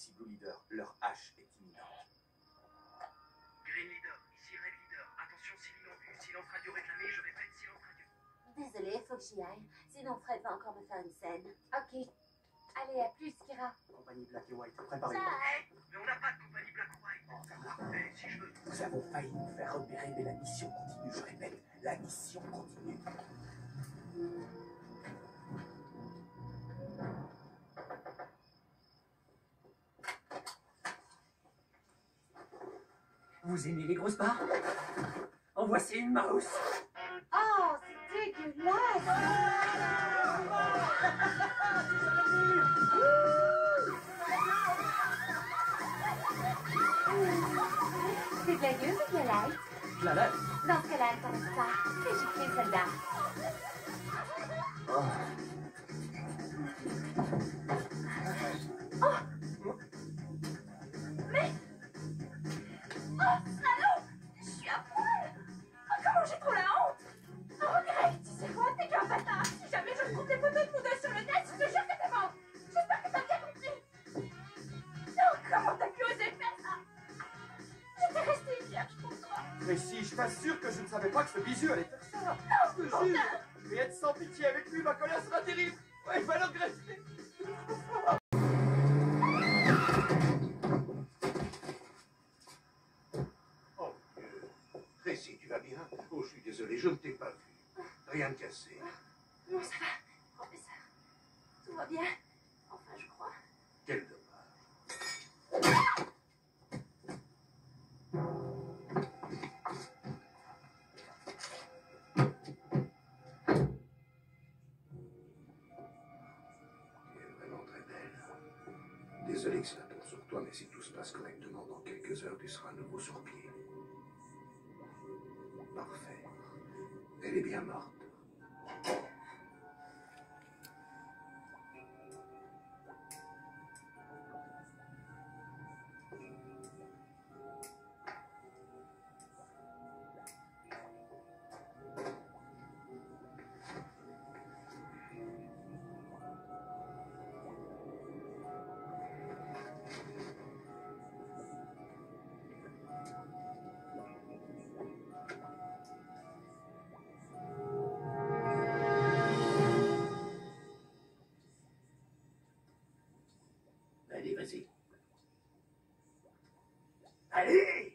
ici Blue Leader, leur hache est imminente. Green Leader, ici Red Leader. Attention, civil non vu. Silence radio réclamé, je répète, silence radio. Désolée, faut que j'y aille. Sinon Fred va encore me faire une scène. Ok. Allez, à plus, Kira. Compagnie Black et White, préparez-vous. Hey, mais on n'a pas de compagnie Black or White. Oh, ferme-la. Mais si je veux. Nous avons failli nous faire repérer, mais la mission continue. Je répète, la mission continue. Vous aimez les grosses barres? En voici une mouse. Oh, c'est dégueulasse. C'est de la gueule ou de la light? La lèvre. Dans ce cas-là, elle t'arrête pas. Que j'ai pris celle-là. Mais... Oh, salaud! Je suis à poil! Oh, comment j'ai trop la honte! Oh, Greg, tu sais quoi? T'es qu'un bâtard! Si jamais je trouve des photos de nous deux sur le net, je te jure que t'es mort! J'espère que t'as bien compris! Non, comment t'as pu oser faire ça? J'étais restée vierge pour toi! Mais si, je t'assure que je ne savais pas que ce bisu allait faire ça. Non, Je te jure. Mais être sans pitié avec lui, ma colère sera terrible. Ouais, il va le regretter. Oh, Dieu. Tracy, tu vas bien? Oh, je suis désolé, je ne t'ai pas vu. Rien de cassé. Non, ça va, professeur. Tout va bien. Enfin, je crois. Quel dommage. Tu es vraiment très belle. Désolé que cela tombe sur toi, mais si tout se passe correctement, dans quelques heures, tu seras à nouveau sur pied. Parfait. Elle est bien morte. Allez, vas-y. Allez!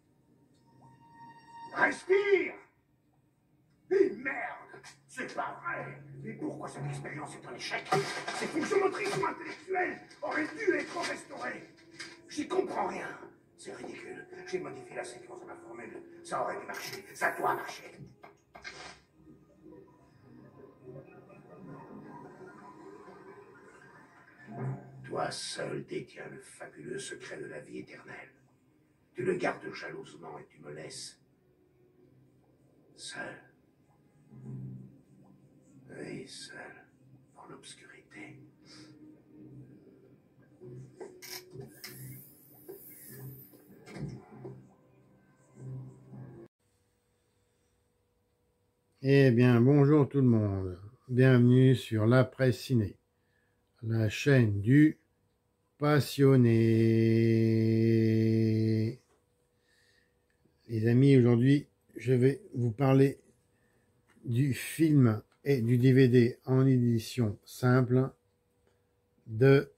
Respire! Mais merde! C'est pas vrai! Mais pourquoi cette expérience est un échec? Ces fonctions motrices ou intellectuelles auraient dû être restaurées! J'y comprends rien! C'est ridicule. J'ai modifié la séquence de ma formule. Ça aurait dû marcher. Ça doit marcher. Toi seul détiens le fabuleux secret de la vie éternelle. Tu le gardes jalousement et tu me laisses seul. Oui, seul, dans l'obscurité. Eh bien, bonjour tout le monde. Bienvenue sur l'Après Ciné, la chaîne du passionné. Les amis, aujourd'hui, je vais vous parler du film et du DVD en édition simple de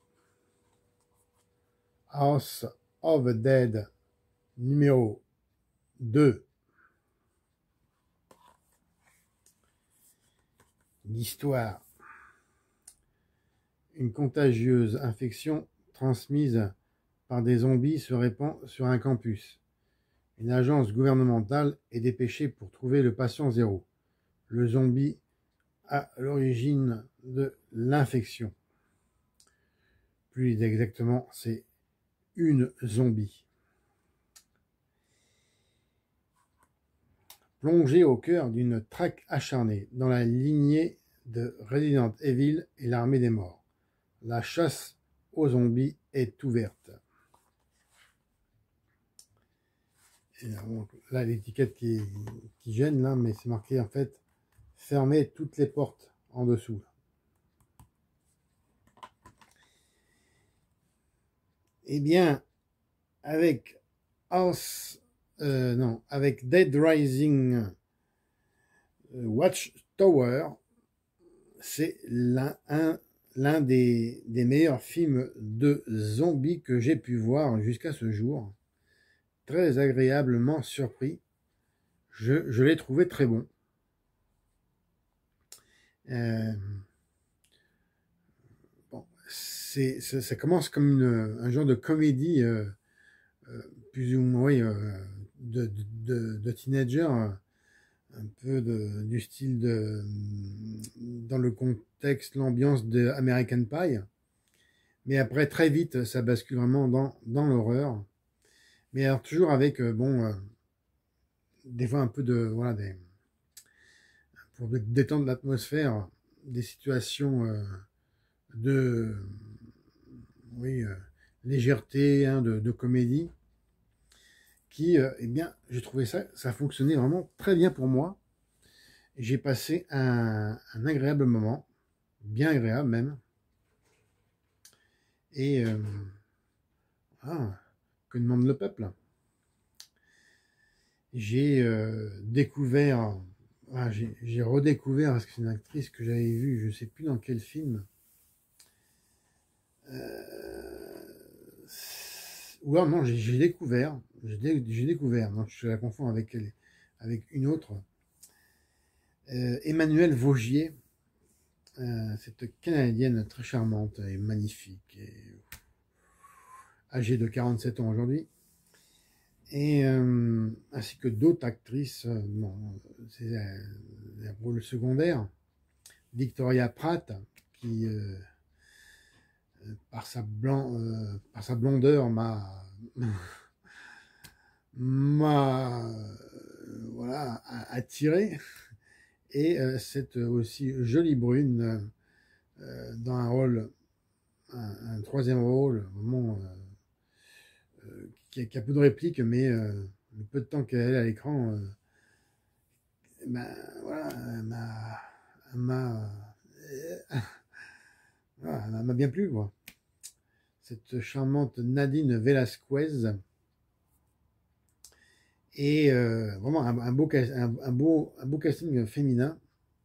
House of the Dead numéro 2. L'histoire. Une contagieuse infection transmise par des zombies se répand sur un campus. Une agence gouvernementale est dépêchée pour trouver le patient zéro, le zombie à l'origine de l'infection. Plus exactement, c'est une zombie. Plongé au cœur d'une traque acharnée dans la lignée de Resident Evil et l'armée des morts, la chasse aux zombies est ouverte. Et là, l'étiquette qui gêne, là, mais c'est marqué en fait « Fermez toutes les portes » en dessous. Eh bien, avec avec Dead Rising Watchtower, c'est l'un des meilleurs films de zombies que j'ai pu voir jusqu'à ce jour. Très agréablement surpris. Je l'ai trouvé très bon. Bon, ça commence comme un genre de comédie plus ou moins de teenager, un peu du style dans le contexte, l'ambiance de American Pie. Mais après, très vite, ça bascule vraiment dans l'horreur. Mais alors, toujours avec, des fois un peu pour détendre l'atmosphère, des situations légèreté, de comédie, qui, eh bien, j'ai trouvé ça fonctionnait vraiment très bien pour moi. J'ai passé un agréable moment, bien agréable même. Et que demande le peuple? J'ai découvert, j'ai redécouvert, parce que c'est une actrice que j'avais vue, je sais plus dans quel film. Ou alors non, j'ai découvert, non, je la confonds avec une autre. Emmanuelle Vaugier, cette Canadienne très charmante et magnifique, et âgée de 47 ans aujourd'hui, et ainsi que d'autres actrices, c'est un rôle secondaire. Victoria Pratt, qui par sa blondeur m'a voilà, attiré, et cette aussi jolie brune dans un troisième rôle vraiment qui a peu de répliques, mais le peu de temps qu'elle est à l'écran, voilà, elle m'a bien plu, quoi. Cette charmante Nadine Velasquez, et vraiment un beau casting féminin,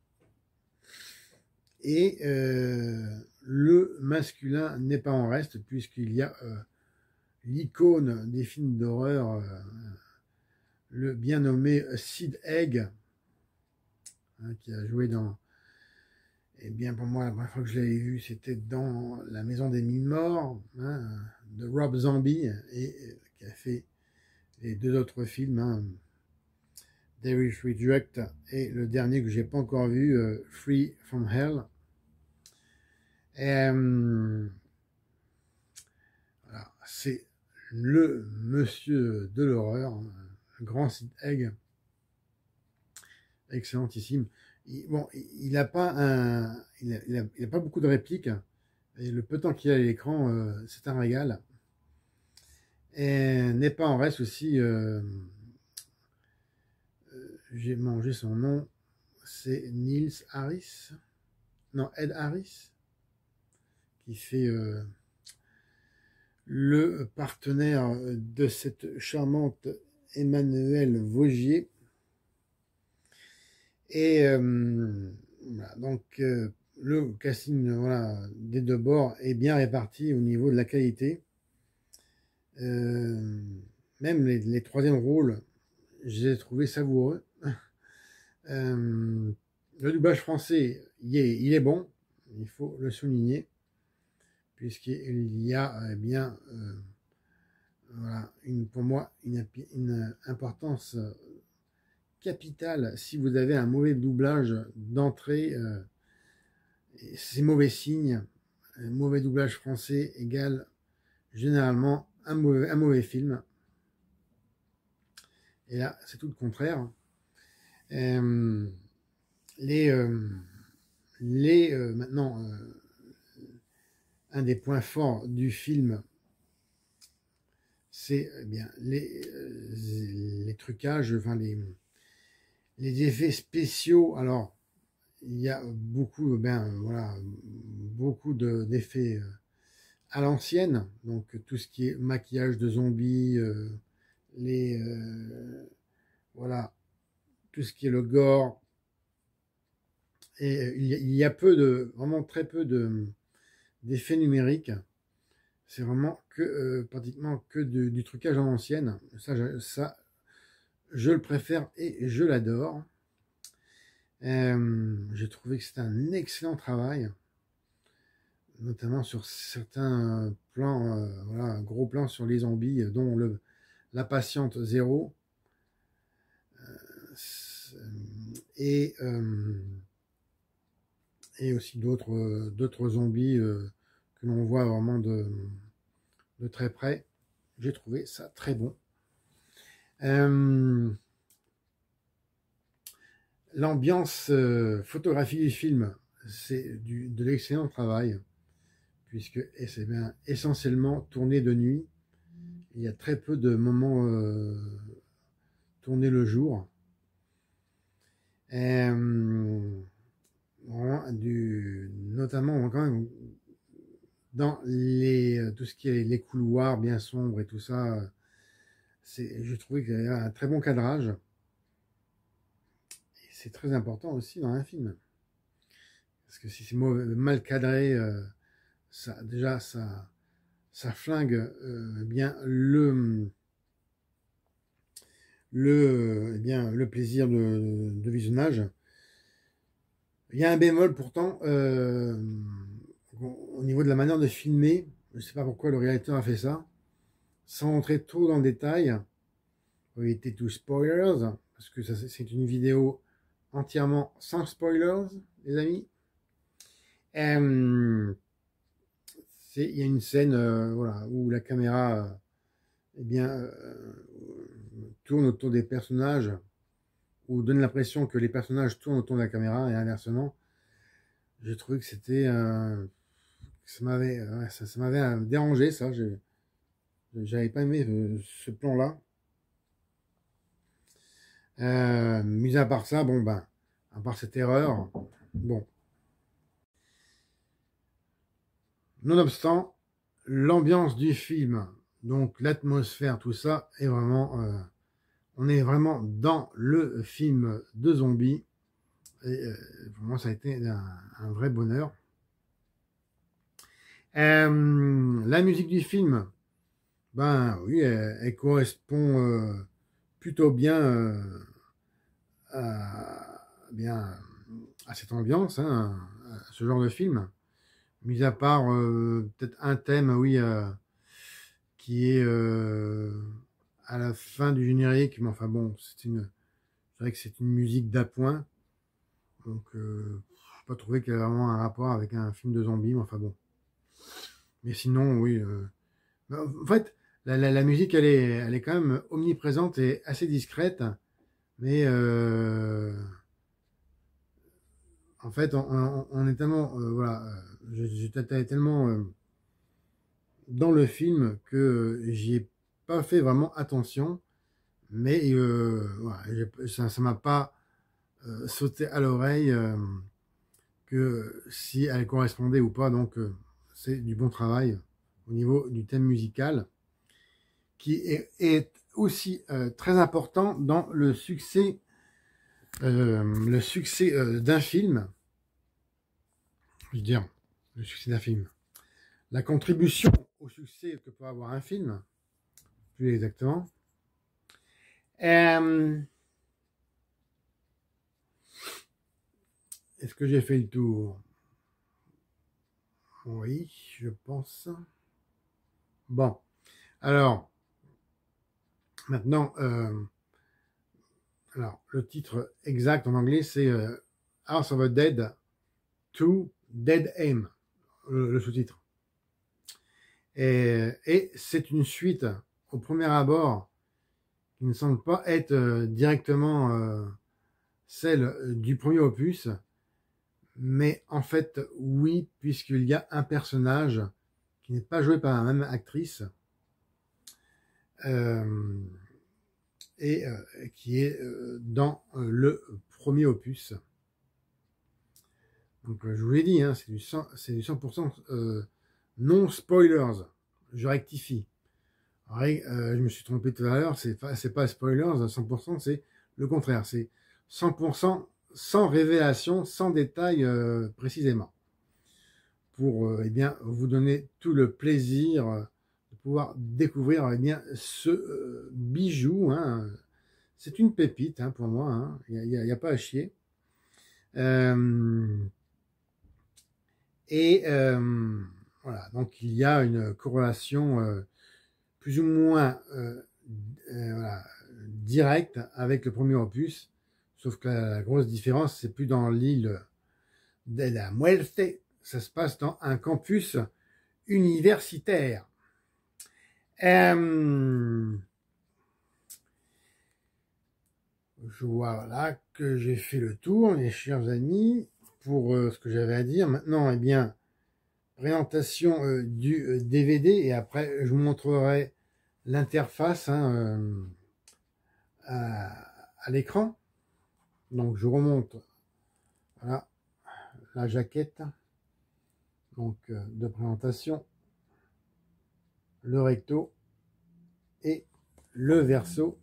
et le masculin n'est pas en reste, puisqu'il y a l'icône des films d'horreur, le bien nommé Sid Haig, qui a joué dans... Eh bien, pour moi, la première fois que je l'avais vu, c'était dans La Maison des Mille Morts, de Rob Zombie, et qui a fait les deux autres films, Devil's Reject, et le dernier que j'ai pas encore vu, Free from Hell. Et, voilà, c'est le monsieur de l'horreur, un grand Sid Haig, excellentissime. Il n'a pas beaucoup de répliques, et le peu de temps qu'il a à l'écran, c'est un régal. Et n'est pas en reste aussi, j'ai mangé son nom, c'est Niels Harris, non, Ed Harris, qui fait le partenaire de cette charmante Emmanuelle Vaugier. Et voilà, donc le casting, voilà, des deux bords est bien réparti au niveau de la qualité. Même les troisièmes rôles, je les ai trouvés savoureux. Le doublage français, il est bon, il faut le souligner, puisqu'il y a bien, voilà, pour moi, une importance capitale. Si vous avez un mauvais doublage d'entrée, c'est mauvais signe. Un mauvais doublage français égale généralement un mauvais film. Et là, c'est tout le contraire. Maintenant, un des points forts du film, c'est bien les trucages, enfin les effets spéciaux. Alors, il y a beaucoup, beaucoup d'effets à l'ancienne, donc tout ce qui est maquillage de zombies, voilà, tout ce qui est le gore. Et il y a vraiment très peu d'effets numériques. C'est vraiment pratiquement que du trucage en ancienne. Ça, je le préfère et je l'adore. J'ai trouvé que c'était un excellent travail, notamment sur certains plans, voilà, un gros plan sur les zombies, dont la patiente 0. Et aussi d'autres zombies que l'on voit vraiment de très près. J'ai trouvé ça très bon. L'ambiance photographie du film, c'est de l'excellent travail, puisque c'est bien essentiellement tourné de nuit. Il y a très peu de moments tournés le jour. Notamment quand même dans tout ce qui est les couloirs bien sombres et tout ça, je trouvais qu'il y avait un très bon cadrage. Et c'est très important aussi dans un film. Parce que si c'est mal cadré, ça flingue bien le plaisir de visionnage. Il y a un bémol pourtant au niveau de la manière de filmer. Je ne sais pas pourquoi le réalisateur a fait ça, sans entrer trop dans le détail, pour éviter tout spoilers, parce que c'est une vidéo entièrement sans spoilers, les amis. Il y a une scène voilà, où la caméra tourne autour des personnages, ou donne l'impression que les personnages tournent autour de la caméra, et inversement. J'ai trouvé que c'était ça m'avait dérangé, ça. J'avais pas aimé ce plan-là. Mis à part ça, bon ben, à part cette erreur, bon. Nonobstant, l'ambiance du film, donc l'atmosphère, tout ça, est vraiment, on est vraiment dans le film de zombies. Et pour moi, ça a été un vrai bonheur. La musique du film, ben oui, elle correspond plutôt bien à cette ambiance, hein, à ce genre de film. Mis à part peut-être un thème, oui, qui est à la fin du générique, mais enfin bon, je dirais que c'est une musique d'appoint. Donc, je n'ai pas trouvé qu'il y avait vraiment un rapport avec un film de zombies, mais enfin bon. Mais sinon, oui. En fait, la musique, elle est quand même omniprésente et assez discrète. Mais en fait, on est tellement, voilà, j'étais tellement dans le film que j'y ai pas fait vraiment attention. Mais voilà, ça m'a pas sauté à l'oreille que si elle correspondait ou pas. Donc, c'est du bon travail au niveau du thème musical, qui est aussi très important dans le succès d'un film. Je veux dire, le succès d'un film. La contribution au succès que peut avoir un film, plus exactement. Est-ce que j'ai fait le tour? Oui, je pense. Bon, alors, maintenant, alors, le titre exact en anglais, c'est House of the Dead 2 Dead Aim, le sous-titre. Et c'est une suite, au premier abord, qui ne semble pas être directement celle du premier opus, mais en fait, oui, puisqu'il y a un personnage qui n'est pas joué par la même actrice, et qui est dans le premier opus. Donc je vous l'ai dit, hein, c'est du 100% non spoilers. Je rectifie. Je me suis trompé tout à l'heure, c'est pas spoilers à 100%, c'est le contraire. C'est 100% sans révélation, sans détail précisément. Pour eh bien, vous donner tout le plaisir de pouvoir découvrir eh bien, ce bijou. Hein. C'est une pépite hein, pour moi, hein. Il n'y a pas à chier. Voilà, donc il y a une corrélation plus ou moins voilà, directe avec le premier opus, sauf que la grosse différence, c'est plus dans l'île de la Muerte, ça se passe dans un campus universitaire. Je vois là que j'ai fait le tour, mes chers amis, pour ce que j'avais à dire. Maintenant, eh bien, présentation du DVD, et après, je vous montrerai l'interface hein, à l'écran. Donc, je remonte, voilà, la jaquette donc de présentation, le recto et le verso.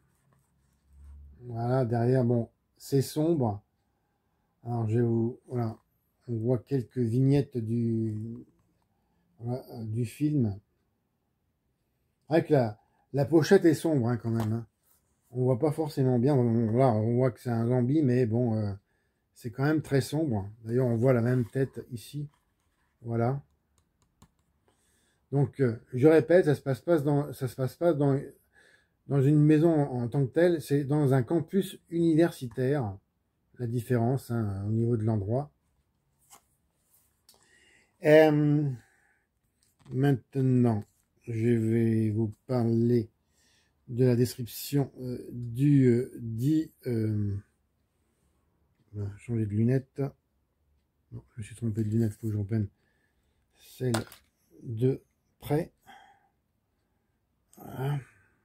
Voilà, derrière, bon, c'est sombre. Alors, je vais vous... Voilà, on voit quelques vignettes voilà, du film. Avec la pochette est sombre, hein, quand même. Hein. On voit pas forcément bien. Voilà, on voit que c'est un zombie, mais bon, c'est quand même très sombre. D'ailleurs, on voit la même tête ici. Voilà. Donc, je répète, ça se passe pas dans une maison en tant que telle, c'est dans un campus universitaire, la différence hein, au niveau de l'endroit. Maintenant, je vais vous parler de la description du dit... changer de lunettes. Non, je me suis trompé de lunettes, il faut que je reprenne celle de près. Voilà.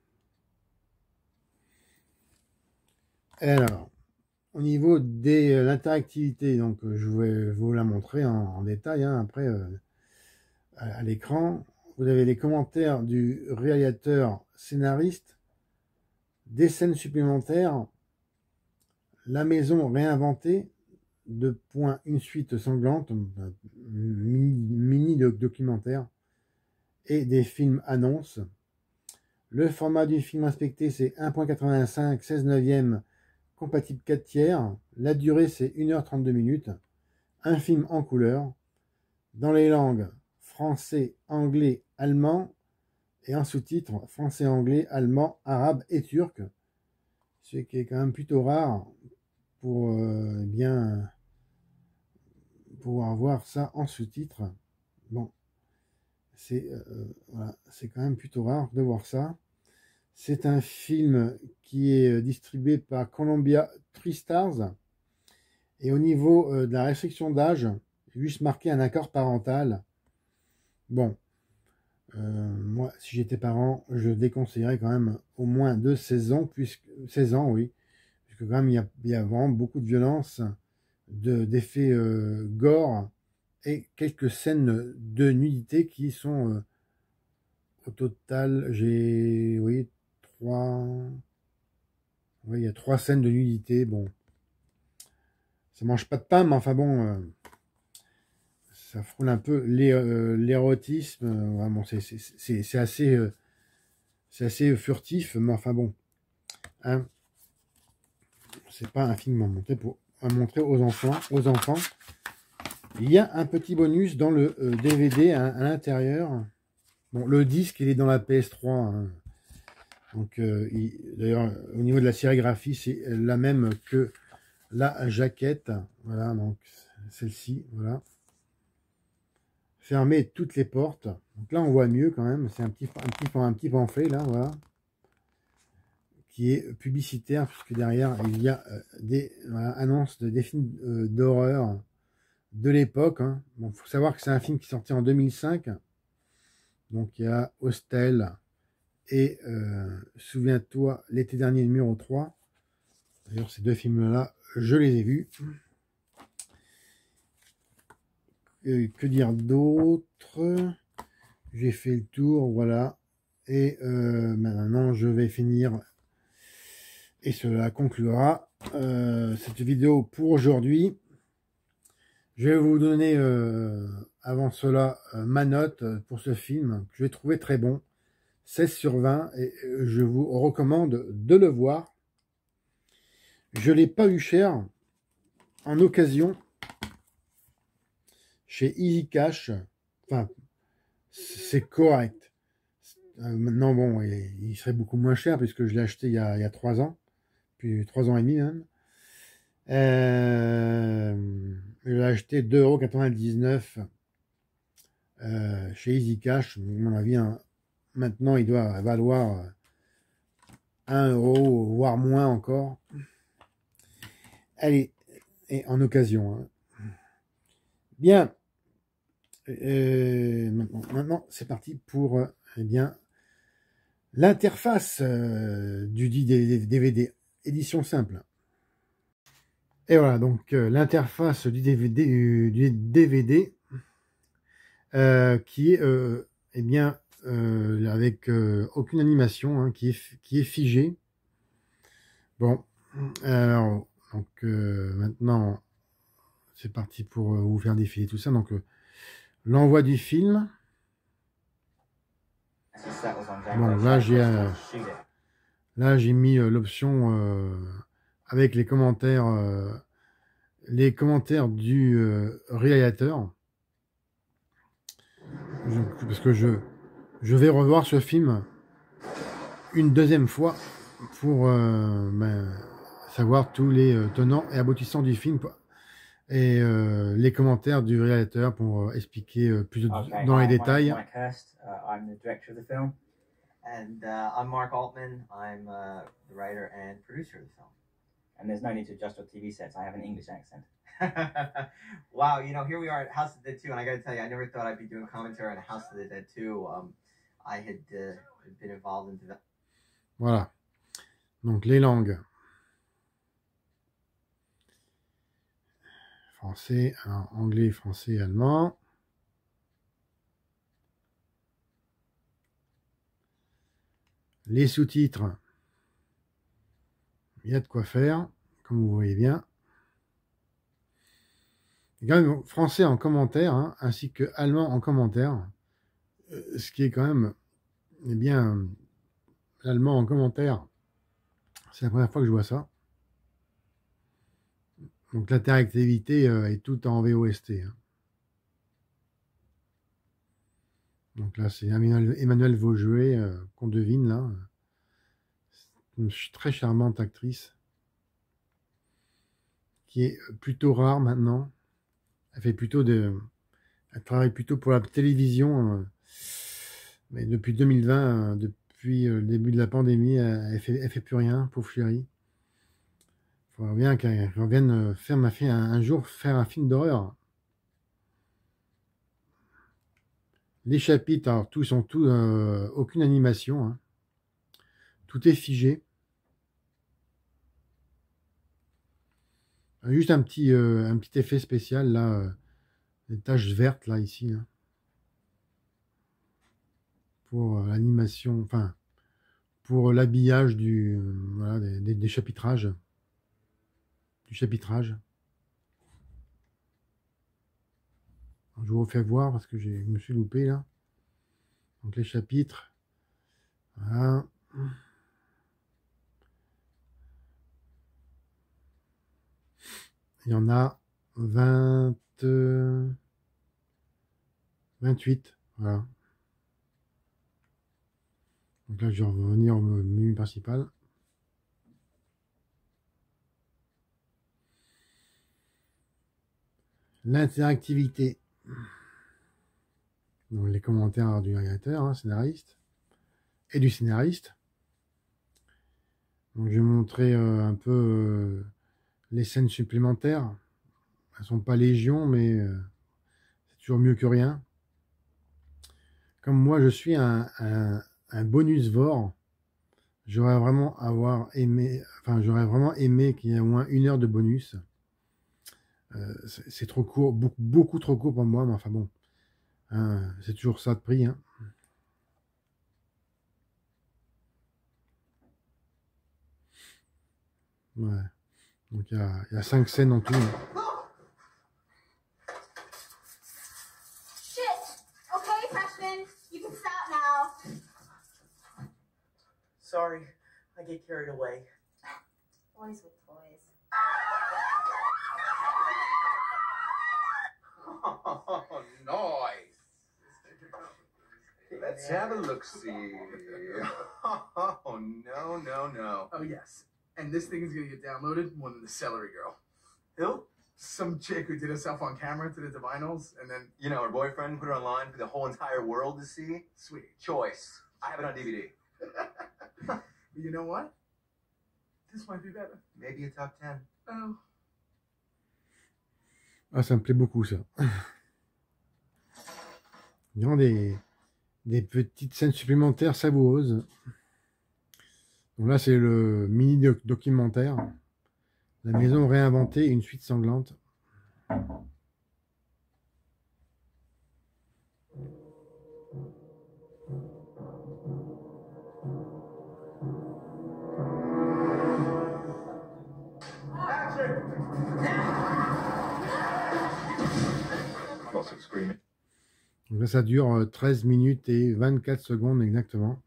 Alors, au niveau de l'interactivité, donc je vais vous la montrer en détail hein, après à l'écran. Vous avez les commentaires du réalisateur scénariste, des scènes supplémentaires, la maison réinventée, une suite sanglante, mini documentaire et des films annonces. Le format du film inspecté c'est 1.85 16/9 compatible 4 tiers. La durée, c'est 1h32 minutes. Un film en couleur. Dans les langues français, anglais, allemand. Et en sous-titres français, anglais, allemand, arabe et turc. Ce qui est quand même plutôt rare pour bien pouvoir voir ça en sous-titres. Bon, c'est voilà, c'est quand même plutôt rare de voir ça. C'est un film qui est distribué par Columbia TriStars. Et au niveau de la restriction d'âge, j'ai juste marqué un accord parental. Bon, moi, si j'étais parent, je déconseillerais quand même au moins de 16 ans, 16 ans, oui. Puisque quand même, il y a vraiment beaucoup de violence, d'effets gore et quelques scènes de nudité qui sont au total, oui, il y a 3 scènes de nudité. Bon, ça mange pas de pain, mais enfin bon, ça frôle un peu l'érotisme. Vraiment, c'est assez furtif, mais enfin bon, hein, c'est pas un film à montrer aux enfants. Il y a un petit bonus dans le DVD à l'intérieur. Bon, le disque il est dans la PS3. Hein. Donc, d'ailleurs, au niveau de la sérigraphie, c'est la même que la jaquette. Voilà, donc celle-ci, voilà. Fermer toutes les portes. Donc là, on voit mieux quand même. C'est un petit pamphlet, là, voilà. Qui est publicitaire, puisque derrière, il y a des annonces des films d'horreur de l'époque. Hein. Bon, faut savoir que c'est un film qui est sorti en 2005. Donc, il y a Hostel et Souviens-toi, l'été dernier, numéro 3. D'ailleurs, ces deux films-là, je les ai vus. que dire d'autre? J'ai fait le tour, voilà. Et maintenant, je vais finir. Et cela conclura cette vidéo pour aujourd'hui. Je vais vous donner, avant cela, ma note pour ce film, que je vais trouver très bon. 16 sur 20. Et je vous recommande de le voir. Je ne l'ai pas eu cher. En occasion. Chez Easy Cash. Enfin, c'est correct. Maintenant, bon, il serait beaucoup moins cher puisque je l'ai acheté il y a 3 ans, puis 3 ans et demi même. Je l'ai acheté 2,99 € chez Easy Cash. À mon avis, maintenant, il doit valoir 1 €, voire moins encore. Allez, et en occasion. Hein. Bien. Maintenant, c'est parti pour eh bien l'interface du DVD, édition simple. Et voilà, donc l'interface du DVD qui est eh bien avec aucune animation, hein, qui est figée. Bon, alors donc maintenant c'est parti pour vous faire défiler tout ça. Donc l'envoi du film. Bon, là j'ai mis l'option avec les commentaires du réalisateur. Parce que je vais revoir ce film une deuxième fois pour savoir tous les tenants et aboutissants du film et les commentaires du réalisateur pour expliquer plus dans les détails. Mike Hurst. I'm the director of the film. And I'm Mark Altman. I'm the writer and producer of the film. And there's no need to adjust your TV sets. I have an English accent. Wow, you know, here we are at House of the Dead 2, and I gotta tell you, I never thought I'd be doing commentary on House of the Dead 2. I had been involved in that. Voilà. Donc les langues. Français, alors, anglais, français, allemand. Les sous-titres. Il y a de quoi faire, comme vous voyez bien. Il y a quand même français en commentaire, hein, ainsi que allemand en commentaire. Ce qui est quand même, eh bien, l'allemand en commentaire. C'est la première fois que je vois ça. Donc l'interactivité est toute en VOST. Hein. Donc là, c'est Emmanuel Vaugeois qu'on devine là. Une très charmante actrice qui est plutôt rare maintenant. Elle travaille plutôt pour la télévision, mais depuis 2020, depuis le début de la pandémie, elle fait plus rien, pauvre chérie. Il faudrait bien qu'elle revienne un jour faire un film d'horreur. Les chapitres, alors tous sont aucune animation, hein. Tout est figé. Juste un petit effet spécial là, des taches vertes là ici, hein, pour l'animation, enfin pour l'habillage voilà, des chapitrages, du chapitrage. Je vous refais voir parce que je me suis loupé là. Donc les chapitres, voilà. Il y en a 28, voilà. Donc là, je vais revenir au menu principal. L'interactivité. Donc les commentaires du réalisateur, hein, scénariste, et du scénariste. Donc je vais montrer un peu les scènes supplémentaires. Elles sont pas légion, mais c'est toujours mieux que rien. Comme moi, je suis un bonus-vore, j'aurais vraiment aimé qu'il y ait au moins 1 heure de bonus. C'est trop court, beaucoup trop court pour moi, mais enfin bon, hein, c'est toujours ça de prix. Hein. Ouais. Donc il y a 5 scènes en tout. Shit! Okay, freshman, you can stop now. Sorry, I get carried away. Boys with toys. Oh, nice. Let's have a look-see. Oh, no. Oh, yes. And this thing is going to get downloaded more than the Celery Girl. Who? Some chick who did herself on camera, did it to vinyls, and then... You know, her boyfriend put her online for the whole entire world to see? Sweet. Choice. I have it on DVD. You know what? This might be better. Maybe a top 10. Oh. Ah, ça me plaît beaucoup, ça. Il y a des petites scènes supplémentaires savoureuses. Donc là, c'est le mini-documentaire. La maison réinventée, une suite sanglante. Donc là, ça dure 13 minutes et 24 secondes exactement.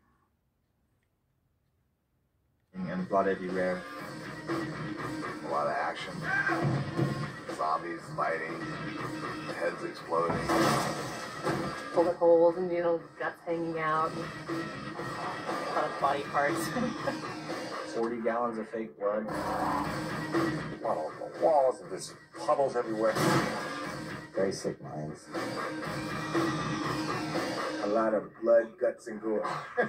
And blood everywhere. A lot of action. Zombies fighting. Heads exploding. Bullet holes and, you know, guts hanging out. A lot of body parts. 40 gallons of fake blood. Puddles, the walls, and just puddles everywhere. Very sick minds. A lot of blood, guts, and gore.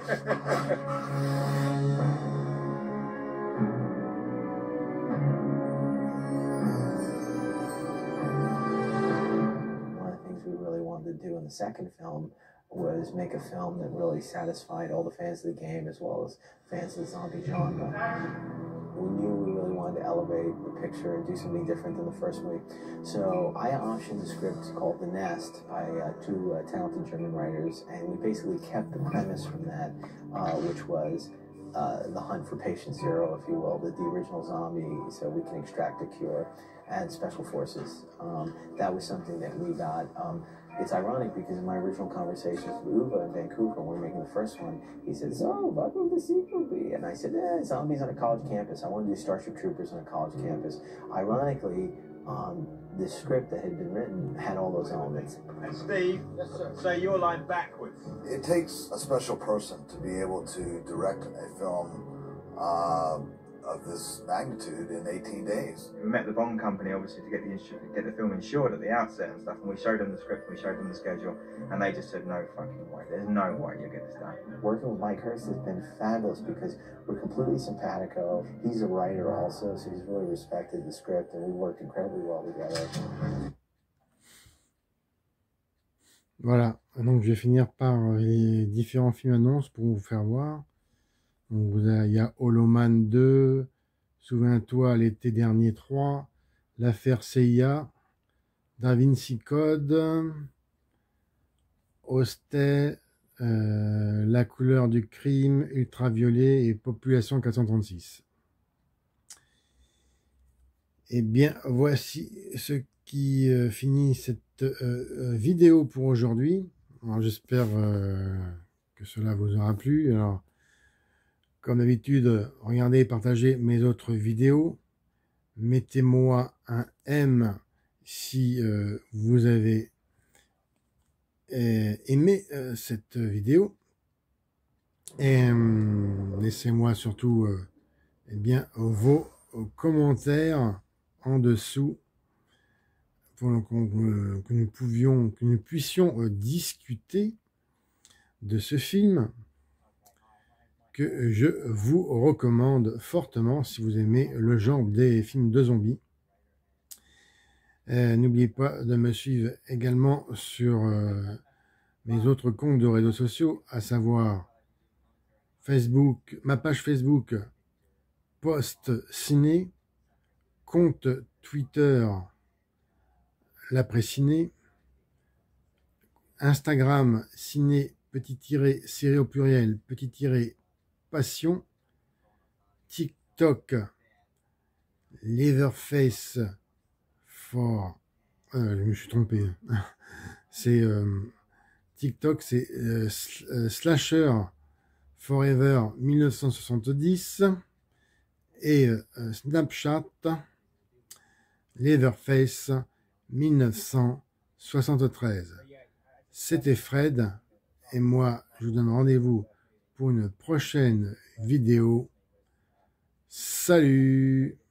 One of the things we really wanted to do in the second film was make a film that really satisfied all the fans of the game as well as fans of the zombie genre. We knew we really wanted to elevate the picture and do something different than the first movie. So I optioned a script called The Nest by two talented German writers, and we basically kept the premise from that, which was the hunt for patient zero, if you will, the original zombie, so we can extract a cure, and special forces. That was something that we got. It's ironic because in my original conversations with Uwe in Vancouver, when we were making the first one, he said, "So, what will the sequel be?" And I said, zombies on a college campus. I want to do Starship Troopers on a college campus. Ironically, the script that had been written had all those elements. And Steve, say your line backwards. It takes a special person to be able to direct a film of this magnitude in 18 days. We met the Bond company, obviously, to get the film insured at the outset and stuff, and we showed them the script, we showed them the schedule, and they just said, no fucking way, there's no way you'll get this done. Working with Mike Hurst has been fabulous because we're completely simpatico. He's a writer also, so he's really respected the script, and we worked incredibly well together. Voilà, donc je vais finir par les différents films annonces pour vous faire voir. Donc, il y a Holoman 2, Souviens-toi l'été dernier 3, L'affaire CIA, Da Vinci Code, Hostel, La couleur du crime, Ultraviolet et Population 436. Eh bien, voici ce qui finit cette vidéo pour aujourd'hui. J'espère que cela vous aura plu. Alors, comme d'habitude, regardez et partagez mes autres vidéos. Mettez-moi un M si vous avez aimé cette vidéo. Et laissez-moi surtout eh bien, vos commentaires en dessous pour que nous puissions discuter de ce film que je vous recommande fortement si vous aimez le genre des films de zombies. N'oubliez pas de me suivre également sur mes autres comptes de réseaux sociaux, à savoir Facebook, ma page Facebook Post Ciné, compte Twitter l'après-ciné. Instagram, ciné, série au pluriel, passion. TikTok, Leatherface for... je me suis trompé. C'est TikTok, c'est Slasher Forever 1970. Et Snapchat, Leatherface 1973. C'était Fred, et moi, je vous donne rendez-vous pour une prochaine vidéo. Salut!